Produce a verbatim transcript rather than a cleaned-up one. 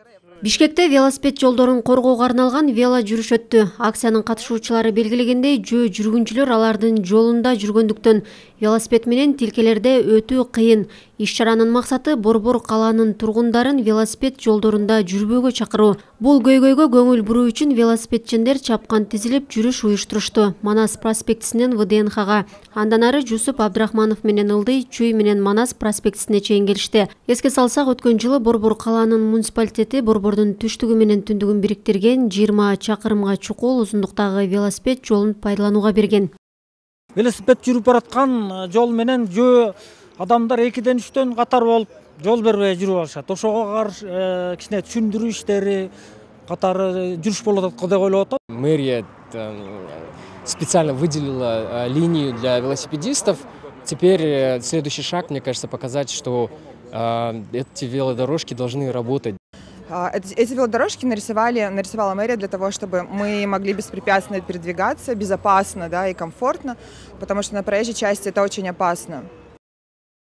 Бишкекте велосипед жолдорун коргоого арналган вело жүрүш өттү. Акциянын катышуучулары белгилегендей, жөө жүргүнчүлөр алардын жолунда жүргөндүктөн велосипед менен тилкелерде өтүү кыйын. Иш-чаранын максаты Борбор калаанын тургундарын велосипед жолдорунда жүрбөөгө чакыруу. Бул көйгөйгө көңүл буруу үчүн велосипедчиндер чапкан тизилип жүрүш уюштурушту. Манас проспектисинен вэ дэ эн ха-га, андан ары Жусуп Абдрахманов менен Ылдый, Чүй менен Манас проспектисине чейин келишти. Эске салсак, өткөн жылы Борбор калаанын муниципалитети Борбордун түштүгү менен түндүгүн бириктирген жыйырма чакырымга чукул узундуктагы велосипед жолун пайдаланууга берген. Велосипед жүрүп бараткан жол менен жөө адамдар экиден үчтөн катар болуп жол бербей жүрүп алышат. Ошого каршы кичине түшүндүрүү иштери катары жүрүш болот атат деп ойлоп атам. Мэрия специально выделила линию для велосипедистов. Теперь следующий шаг, мне кажется, показать, что эти велодорожки должны работать. Эти велодорожки нарисовали, нарисовала мэрия для того, чтобы мы могли беспрепятственно передвигаться, безопасно, да, и комфортно, потому что на проезжей части это очень опасно.